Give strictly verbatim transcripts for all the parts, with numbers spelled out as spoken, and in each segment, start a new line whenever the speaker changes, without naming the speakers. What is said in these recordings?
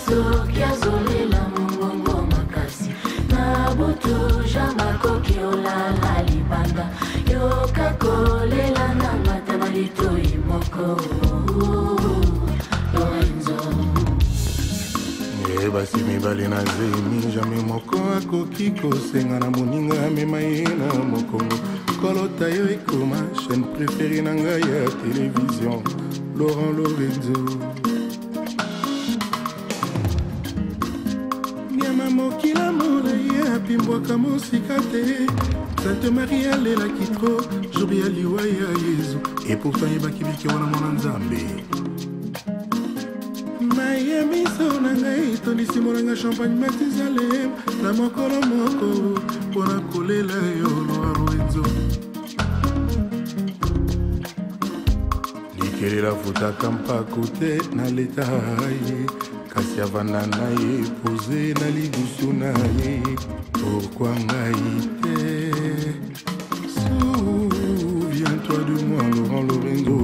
soki azolela mongongo makasi na butu jamako kiolala libanda yoka kolela na matema litoi moko Lorenzo
basi mibali na zemi jamais moko akoki kosenga na moninga amema ye na mokongo kolota yo ekoma chaîne préférée na ngai ya télévision Laurent Lorenzo nyama mokila molai apimbwaka mosika te Sainte Marie alelaki tro jour ya liwa ya Yezu et pourtant yebaki biki wana mwana nzambe Miami sonanga itondisi molanga champagne Matizalem na mokolo moko pona kolela yo Lorenzo likelela futaka mpako te na leta ye kasi avanda na ye pose na libusu na ye pourkui ngai te souviens-toi de moi Laurent Lorenzo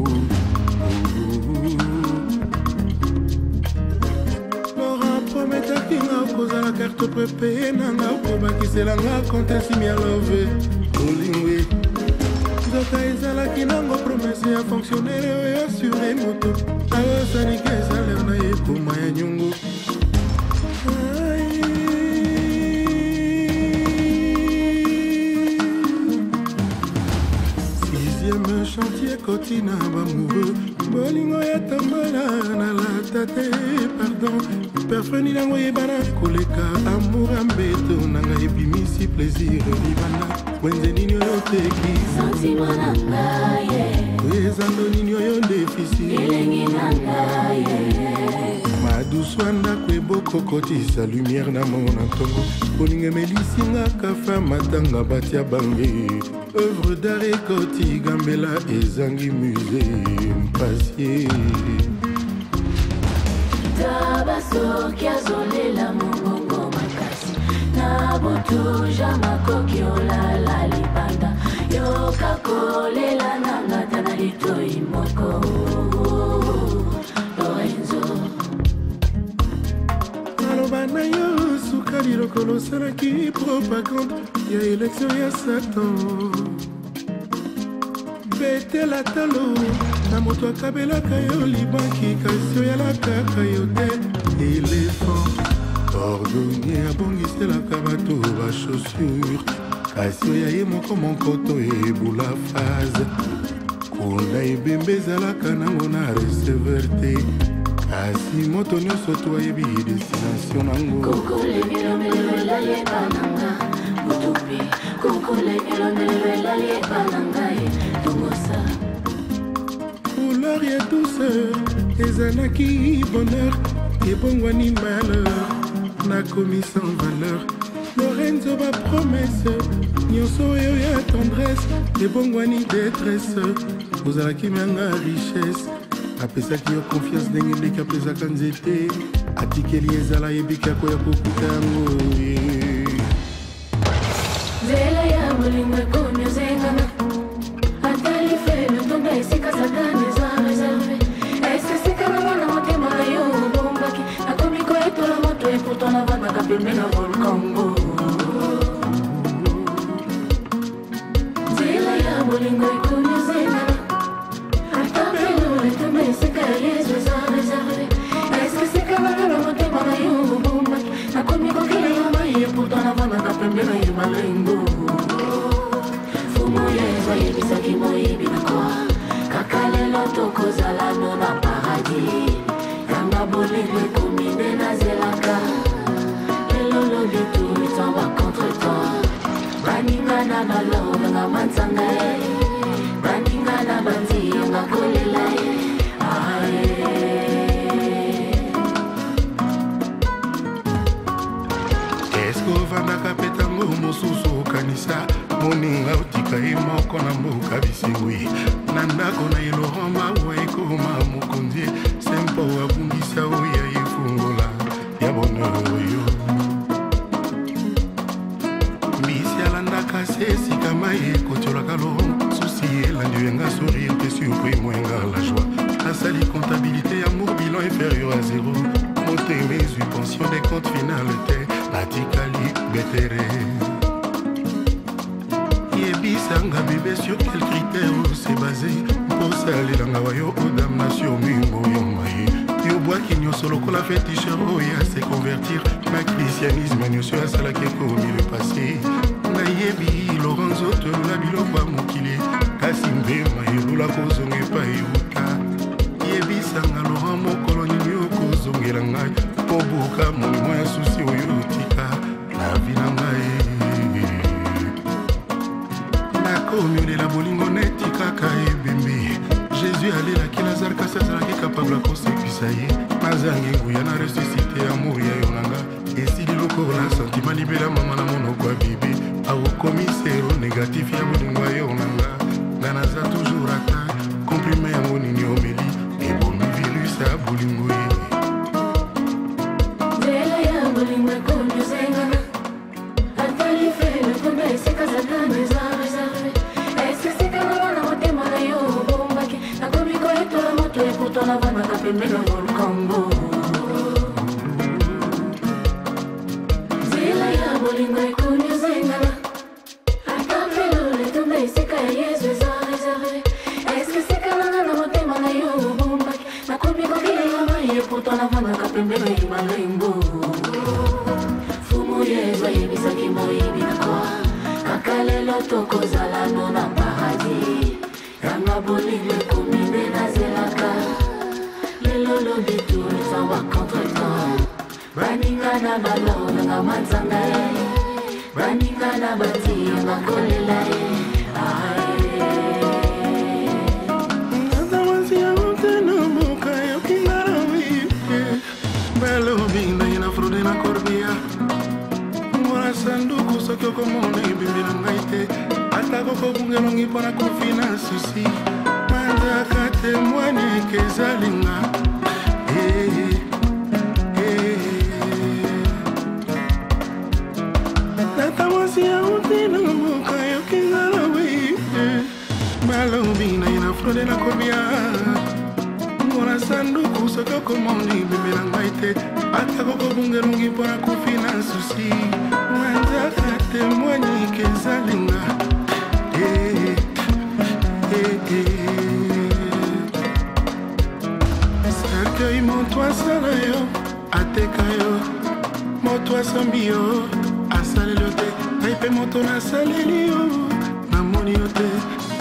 koza la carte prépayée nanga kobakiselanga compte simi ya love olingwe nzoka ezalaki nango promese ya fonctionnaire oyo asure moto ayosaniki ezalere na ye koma ya nyongo sixième chantier kotina bamoureux bolingo ya tambola na lata te pardon perfeni nango yebana koleka amour ambeto nanga ebimisi plaisir libana wenze nini oyo teki
santima na ngai
ezando nini oyo defisi
elengi na ngai
maduswa ndako ebokokotisa lumière na mona ntongo bolingo emelisinga kafa matanga batia bange œuvre d'art ekoti gambela ezangi musée mpasie
soki azolela mongongo makasi na butu jamako kiolala libanda yoka kolela na ngata na litoi moko Lorenzo
naloba na yo sukali lokolo osalaki propagande ya élection ya Satan betela talo na moto akabelaka yo libaki kasi oyalakaka yo te éléphant cordonnier abongiselaka bato bachaussure kasi oya ye moko monkoto ebula phase kunda ebembe ezalaka nango na receveur te kasi moto nyonso to ayebi destination nango
kokoleelomelelelayebananga motupi kokoleelomelelelayebananga tomosa
couleur ya douceur ezalaki bonheur ebongwani malheur nakomi sans valeur Lorenzo ba promesse nyonso oyo ya tendresse ebongwani détresse ozalaki mianga richesse apesaki yo confiance ndenge ndeki apesaka nzete atikeli ezala yebiki akoya kokuta yango
nzela ya bolingo ekomi ozengana atali fele tonga esika satani eza réserve ese sika na mwana motema na yo obombaki nakomi koetola moto eputo navandaka pembe na volkango nzela ya bolingo ekomi ozengana atafelo etomba esika ya yesu eza réserve ese sika na mwana motema na yo obombaki nakomi kokela yo mai eputo navandaka pembe na ye malengo fumu yezo yebisaki moyibi na kwa kaka lelo tokozala no na paradis kanga bolingo ekomi nde nazelaka lelo lobi tu etomba contre-temps baningana na lobanga manzanga ye baningana banziyonga kolela ye
eske ovandaka petango mosusu okanisa moninga otika ye moko na mboka bisingwi na ndako na ye Laurent mawa ekoma mokonzi sempo abungisa oya efungola ya bonheur oyo mbisi alandaka se esika mai ekotiolaka Laurent susi elandi oyenga sourire te surpris mwenga la joie asali comptabilité ya mour bilan inférieur à zéro moto emezwi pension de compte final te natikali betere yebisanga bebe sur quel critère c'est basé osalelanga wa yo odamnation mingo yo maye yobwaki nyonso lokola féticheur oyo ase convertir na christianisme nyonso asalaki ekomi le passé nayebi lorenzo tolula biloko ya mokili kasi mbema elula kozonga epai euta yebisanga laurent mokolo nini okozongela ngai mpo buka molimo ya susi oyo otika na vi na ngai nakomiolela bolingo neti kaka ebembe jésus alelaki lazare kasi azalaki kapable akosekisa ye nazangi nguya na resusite amour ya yo na nga esili lokola sentima libela mama na monoko ya bibi akokomi sero négatif ya bolingo ya yo na nga nga naza toujours ata komprime yango nini omeli ebomi virus ya bolingo ye
nzela ya bolingo ekonyozengana atalifele tombe esekazalana eza reserve esesekana na motema na yo obombaki nakomi koyetola moto eputo navandaka pembeni ya volkambo nzela ya bolingo ekonyozengana atapelole tombe eseka ya yesu eza reserve esesekana na motema na yo obombaki nakomi kokilela mai eputo navandaka pembeni ya malembo fumu yesu ayebisaki moyibi na kwa kaka lelo tokozala no na paradis yanga bolingo ekomine nazelaka lelo lobi tolizawa contre-temps baninga na balonanga manzanga ye baninga na batiyenga kolela ye
sanduku soki okomona ebembe na ngai te atako kobungelongi mpo na kofi na susi manzaka témoigne eke ezalinga tata mwasi ya uti na moka yokinga na wei balobi na ye na frode na kobia ngona sanduku soki okomona ebembe na ngai te atako kobungelongi mpo na kofi na susi manzaka témoigne eke ezalinga cercueil moto asala yo ateka yo moto asombi yo asaleli yo te ngai mpe moto nasaleli yo namoni yo te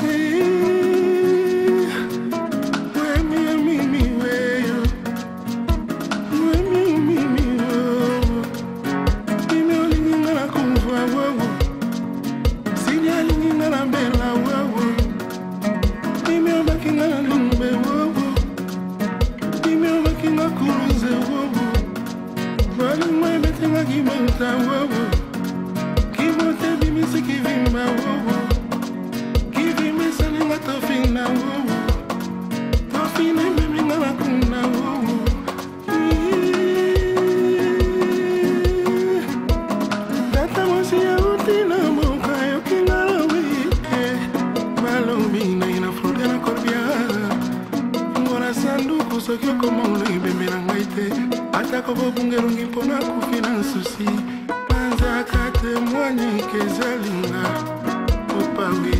soki okomona ebembe na ngai te atako bobungelongi mpo na kofi na susi manzaka témoigne eke ezalinga opawi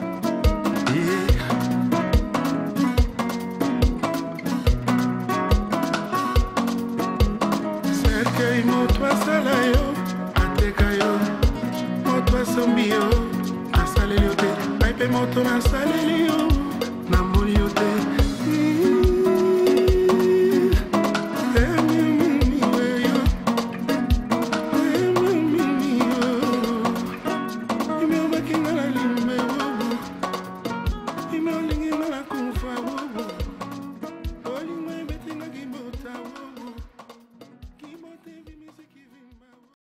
cercueil moto asala yo ateka yo moto asombi yo asaleli yo te ngai mpe moto nasaleli yo